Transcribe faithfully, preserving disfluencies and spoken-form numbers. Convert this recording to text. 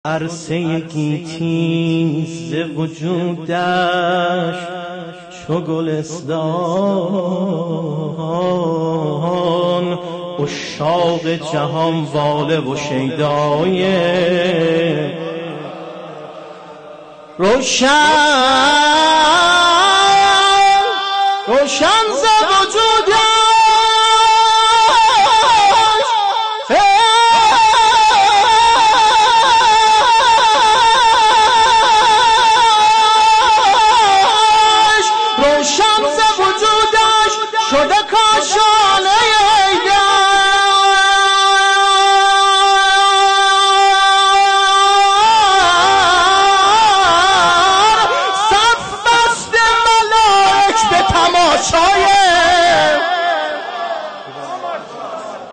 عرصه گیتی ز وجودش چو گلستان، عشاق جهان واله و شیدای روشن روشن